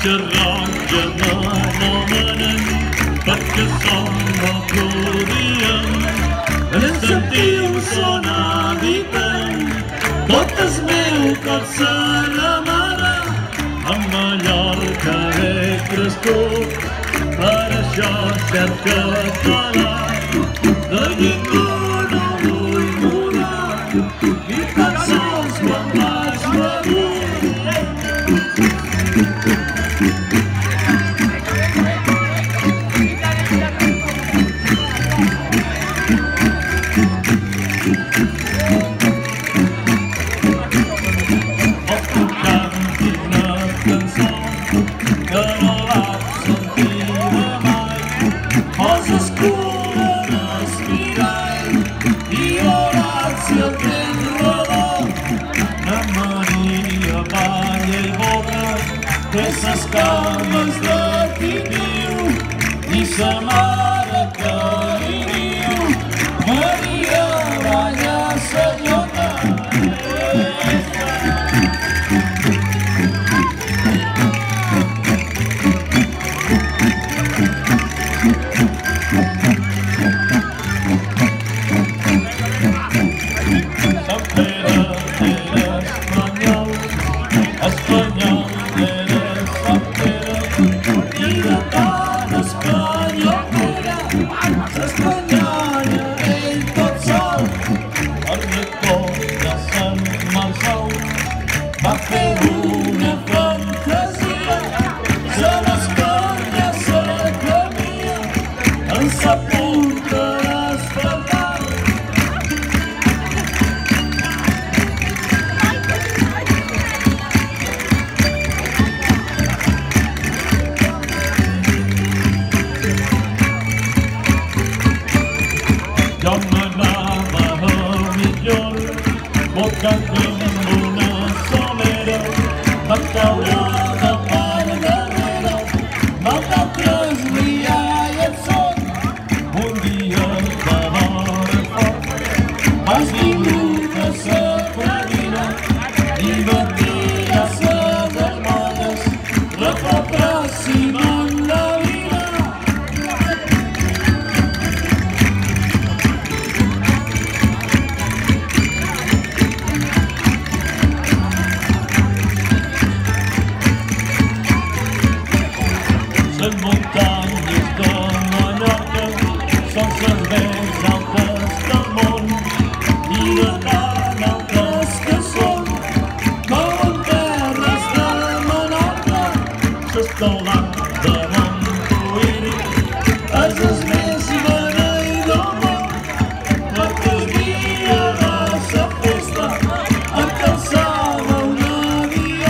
xerratge m'anomenen perquè som aplaudíem. En sentiu sonar ditent, tot el meu cor se remena. A Mallorca he crescut, per això ser català. De ningú no vull mudar, ni tan sols quan vaig begut. Esses cames de Tiniu i sa mare que li diu Maria, balla sa llota. Sant Pere era espanyol, espanyol. Va fer una fantasia, se l'esconya se camia en sa punta asfaltada. Jo m'anava a millor, bocant va caure de part darrere, nosaltres liar i el son. Un dia de l'hora fort, has vingut a sa farina i batia ses almohades, repapressiment la vida. Les muntanyes de Mallorca són les més altes del món i de tan altes que són com terres de Menorca. L'escolat de Montuïri és el més beneit del món, perquè el dia de sa festa alcançava un avió.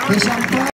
Deixa'm